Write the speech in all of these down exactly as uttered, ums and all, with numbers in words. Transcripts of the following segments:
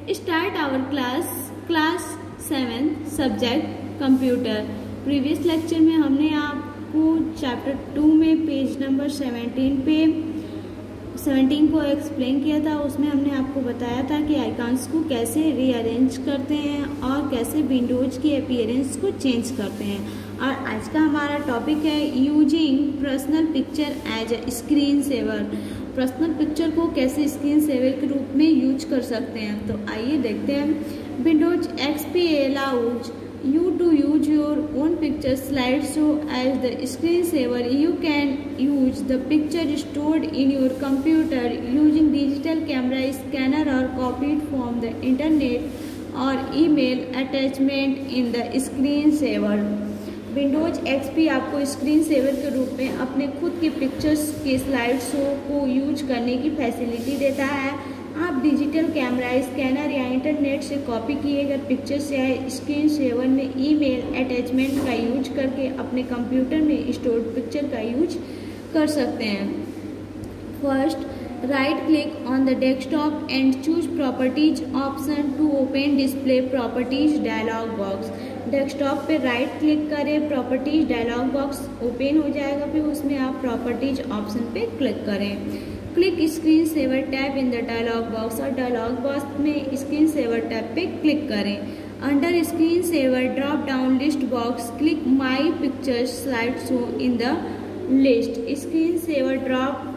start our class class seven subject computer. Previous lecture में हमने आपको चैप्टर टू में पेज नंबर सेवनटीन पे सेवनटीन को एक्सप्लेन किया था। उसमें हमने आपको बताया था कि आइकॉन्स को कैसे रीअरेंज करते हैं और कैसे विंडोज की अपीयरेंस को चेंज करते हैं। और आज का हमारा टॉपिक है using personal picture as a screensaver. Personal picture को कैसे स्क्रीन सेवर के रूप में यूज कर सकते हैं। तो आइए देखते हैं। Windows XP allows you to use your own picture slideshow as the screensaver. You can use the picture stored in your computer using digital camera scanner or copied from the internet or email attachment in the screensaver. Windows XP आपको screen saver के रूप में अपने खुद के pictures के slide show को use करने की फैसिलिटी देता है। आप डिजिटल कैमरा स्कैनर या इंटरनेट से कॉपी किए गए पिक्चर्स या स्क्रीन सेवर में ईमेल अटैचमेंट का यूज करके अपने कंप्यूटर में स्टोर्ड पिक्चर का यूज कर सकते हैं। First, right click on the desktop and choose properties option to open display properties dialog box. Desktop पे राइट क्लिक करें, प्रॉपर्टीज डायलॉग बॉक्स ओपन हो जाएगा। फिर उसमें आप प्रॉपर्टीज ऑप्शन पे क्लिक करें। Click screen saver tab in the dialog box और डायलॉग बॉक्स में स्क्रीन सेवर टैब पे क्लिक करें। Under screen saver drop down list box click my pictures slide show in the list. Screen saver drop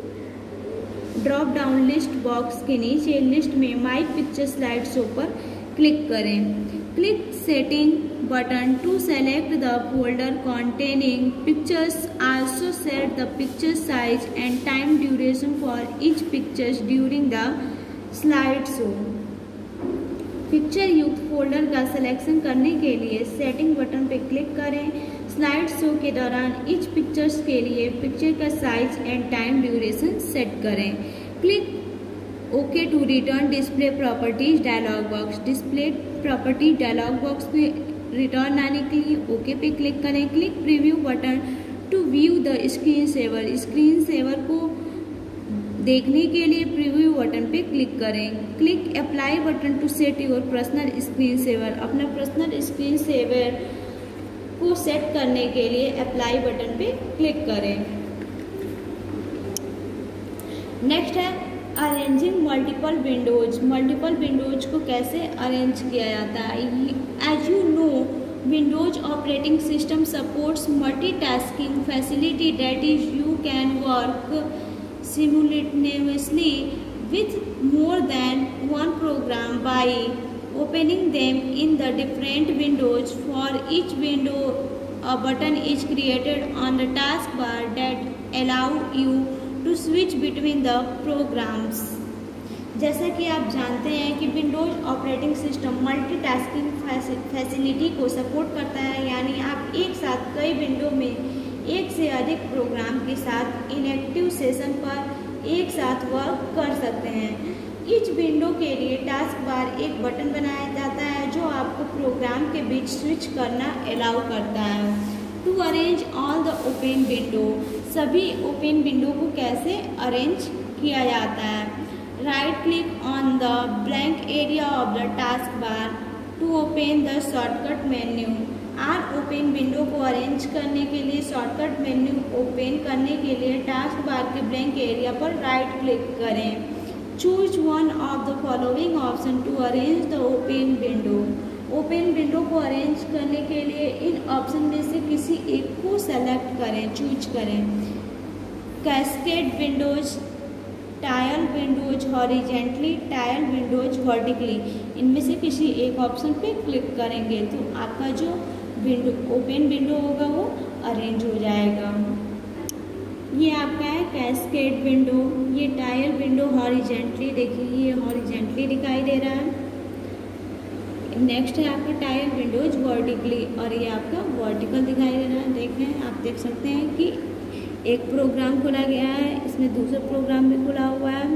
drop down list box के नीचे list में my picture slide show पर click करें। Click setting button to select the folder containing pictures. Also set the picture size and time duration for each pictures during the slideshow. Picture युक्त folder का selection करने के लिए setting button पर click करें। Slide show के दौरान each pictures के लिए पिक्चर का size and time duration set करें। Click okay to return display properties dialog box. Display property dialog box में रिटर्न आने के लिए ओके पे क्लिक करें। Click preview button to view the screen saver. Screen saver को देखने के लिए प्रीव्यू बटन पे क्लिक करें। Click apply button to set your personal screen saver. अपना पर्सनल स्क्रीन सेवर को सेट करने के लिए अप्लाई बटन पे क्लिक करें। नेक्स्ट है arranging multiple windows. Multiple windows को कैसे अरेंज किया जाता है। As you know, Windows operating system supports multitasking facility that is you can work simultaneously with more than one program by opening them in the different windows. For each window, a button is created on the taskbar that allow you to switch between the programs. जैसा कि आप जानते हैं कि Windows operating system multitasking facility को support करता है, यानी आप एक साथ कई विंडो में एक से अधिक प्रोग्राम के साथ इनएक्टिव सेशन पर एक साथ वर्क कर सकते हैं। इच विंडो के लिए टास्क बार एक बटन बनाया जाता है जो आपको प्रोग्राम के बीच स्विच करना अलाउ करता है। To arrange all the open window. सभी ओपन विंडो को कैसे अरेंज किया जाता है। Right click on the blank area of the task bar to open the shortcut menu. आप ओपन विंडो को अरेंज करने के लिए शॉर्टकट मेन्यू ओपन करने के लिए टास्क बार के ब्लैंक एरिया पर राइट क्लिक करें। Choose one of the following option to arrange the open window. Open window को अरेंज करने के लिए इन ऑप्शन में से किसी एक को सेलेक्ट करें, चूज करें। Cascade windows, tile windows horizontally, tile windows vertically. इनमें से किसी एक ऑप्शन पे क्लिक करेंगे तो आपका जो विंडो ओपन विंडो होगा वो अरेंज हो जाएगा। ये आपका है कैस्केड विंडो। ये टाइल विंडो हॉरिजेंटली, देखिए ये हॉरिजेंटली दिखाई दे रहा है। नेक्स्ट है आपका टाइल विंडोज वर्टिकली और ये आपका वर्टिकल दिखाई दे रहा है। देखें, आप देख सकते हैं कि एक प्रोग्राम खोला गया है, इसमें दूसरा प्रोग्राम भी खुला हुआ है।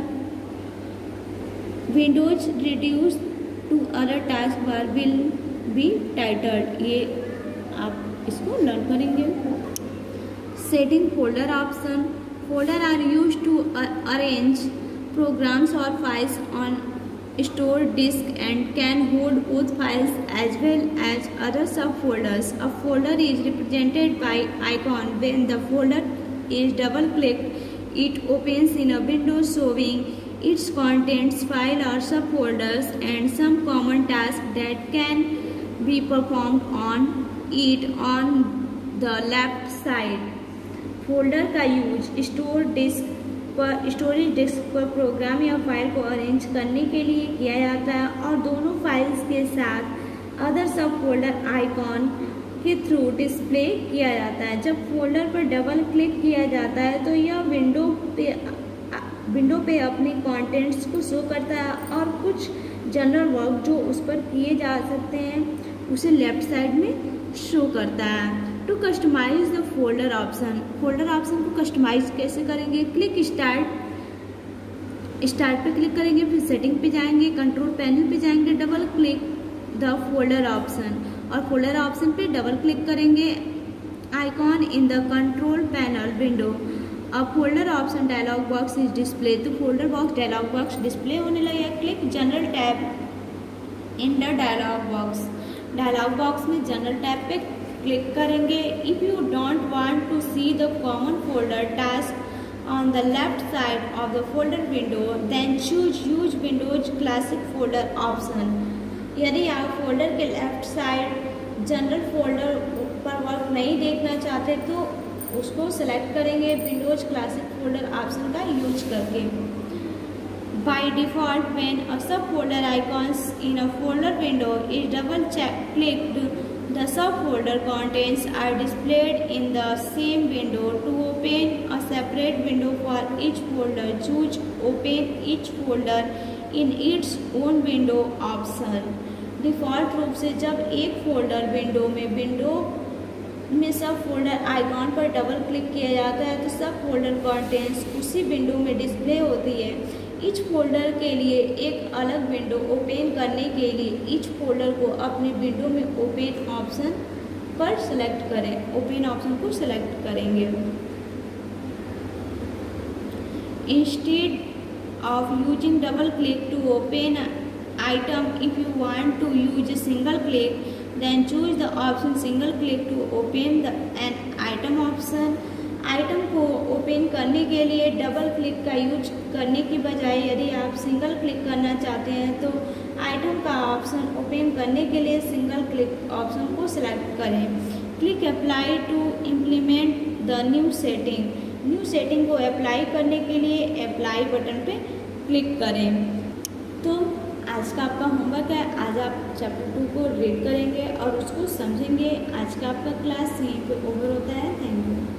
Windows reduce to other task bar will be titled. ये आप इसको लर्न करेंगे। Setting folder option. Folder are used to arrange programs or files on store disk and can hold both files as well as other subfolders. A folder is represented by icon. When the folder is double clicked, it opens in a window showing its contents, file or subfolders, and some common tasks that can be performed on it. On the left side, folder का use store disk पर storage disk पर program या file को arrange करने के लिए किया जाता है और दोनों फाइल्स के साथ अदर सब फोल्डर आइकॉन के थ्रू डिस्प्ले किया जाता है। जब फोल्डर पर डबल क्लिक किया जाता है तो यह विंडो पे विंडो पे अपने कंटेंट्स को शो करता है और कुछ जनरल वर्क जो उस पर किए जा सकते हैं उसे लेफ्ट साइड में शो करता है। To customize the folder option, folder option को कस्टमाइज कैसे करेंगे? क्लिक स्टार्ट स्टार्ट पे क्लिक करेंगे, फिर सेटिंग पे जाएंगे, कंट्रोल पैनल पे जाएंगे, double click the folder option और फोल्डर ऑप्शन पे डबल क्लिक करेंगे icon in the control panel window. अब folder option dialog box is display, तो folder box dialog box display होने लगेगा। Click general tab in the dialog box, dialog box में general tab पे click करेंगे। If you don't want to see the common folder task on the left side of the folder window then choose use Windows classic folder option. यदि आप folder के left side general folder पर work नहीं देखना चाहते तो उसको select करेंगे विंडोज क्लासिक फोल्डर ऑप्शन का यूज करके। By default, when a subfolder icons in a folder window is double clicked, the subfolder contents are displayed in the same window. To open a separate window for each folder, choose Open each folder in its own window option. Default रूप से जब एक folder window में window में sub folder icon पर double click किया जाता है तो सब फोल्डर कंटेंट्स उसी विंडो में डिस्प्ले होती है। ईच फोल्डर के लिए एक अलग विंडो ओपन करने के लिए ईच फोल्डर को अपने विंडो में ओपन ऑप्शन पर सेलेक्ट करें, ओपन ऑप्शन को सेलेक्ट करेंगे। Instead of using double click to open item, if you want to use single click then choose the option single click to open the an item option. Item को open करने के लिए double click का use करने की बजाय यदि आप सिंगल क्लिक करना चाहते हैं तो आइटम का ऑप्शन ओपन करने के लिए सिंगल क्लिक ऑप्शन को सिलेक्ट करें। Click apply to implement the new setting, new setting को अप्लाई करने के लिए अप्लाई बटन पे क्लिक करें। तो आज का आपका होमवर्क है, आज आप चैप्टर टू को रीड करेंगे और उसको समझेंगे। आज का आपका क्लास यहीं पे ओवर होता है। Thank you.